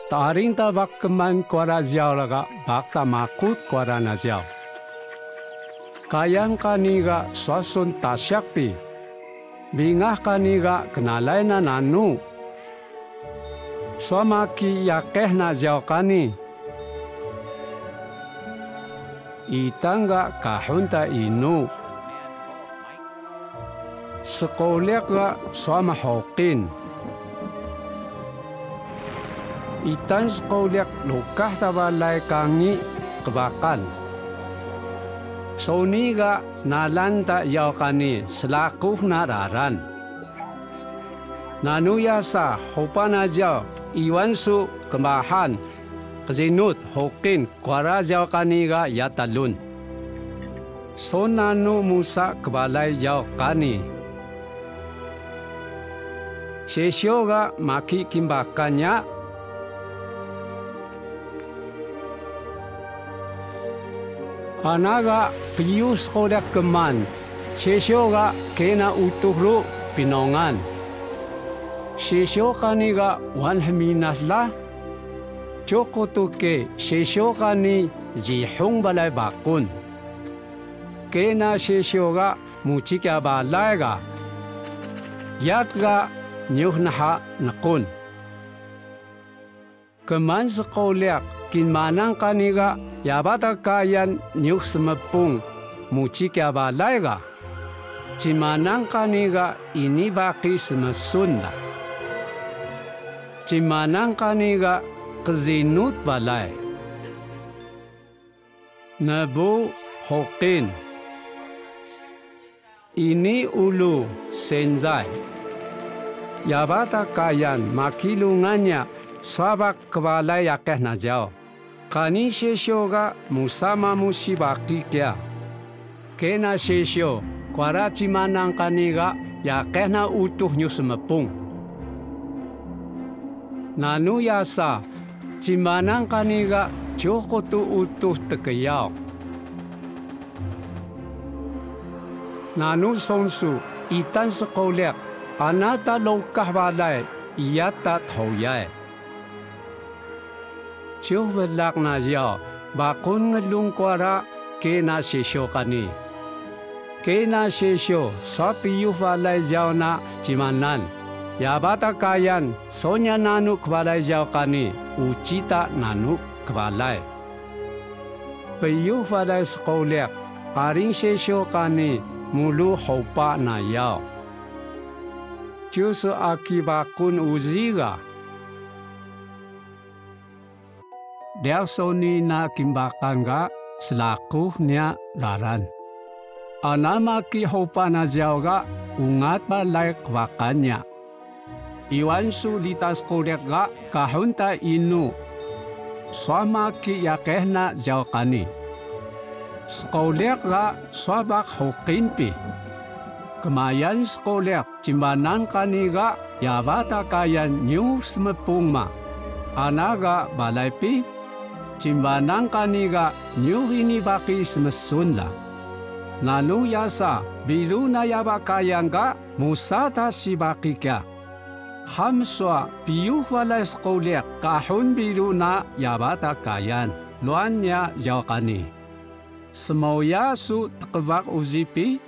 Taring tabak keman kuara jiao laga bakta makut kuara na jiao. Kayan kaniga swasun tasyakpi. Bingah kaniga kenalay na nanu. Swamaki yakeh na jiao kani. Itangga kahunta inu. Sekolek ga swama hokin. Itan sekolek lukah tabalay kangi kebakan. Soni ga nalanta yaw kani selakuf nararan. Nanuyasa hopa na jaw iwan su kemahan. Kezinut hokin kuara jaw kani ga yatalun. So nanu musa kebalay jaw kani. Sesyo ga maki kimbakannya. Anaga pius kodak keman. Sesyo ga kena utuhru pinongan. Sesyo kani ga wan haminas la. Choko tuke sesyo kani jihong balay bakun. Kena sesyo ga muchika balay ga. Yat ga nyuh naha nakun. Keman sekolek kinmanang kaniga yabata kayan nyuh semepung muchika balay ga. Cimanang kaniga ini baki semesunda. Cimanang kaniga kezinut balay. Nabu hokin. Ini ulu senzai. Yabata kayan makilungannya sabak kebalay yakeh na jao. Kani sesyo ga musama musibaki kya. Kena sesyo kuara cimanang kani ga yakeh na utuh nyu semepung. Nanu yasa cimanang kani ga joko tu utuh tekeyao. Nanu sonsu itan sekolek anata lokah balay iya ta thoyay. Ciuh belak na jiao bakun ngelung kuara kena sesyo kani. Kena sesyo sa piyuh balay jiao na cimanan. Yabata kayan sonya nanu kbalay jiao kani ucita nanu kbalay. Piyuh balay sekolek aring sesyo kani mulu hopa na yao. Ciuh akibakun uziga. Dia soni na kimbakan ga selakuh niya laran. Anamaki hopa na jiao ga ungat balay kwakannya. Iwan su litas kodek ga kahunta inu. Swamaki yakeh na jiao kani. Sekolek ga swabak hokinpi. Kemayan sekolek cimbanan kani ga yabata kayan nyuh semepung ma. Anaga balay pi. Cimbanang kaniga nyuh ini baki semesunla. Nanu yasa bilu na yaba kayang ga musata si baki kya. Hamswa piyuh walay sekolek kahun bilu na yabata kayan. Luan niya yaw kani. Semauya su tekebak uzipi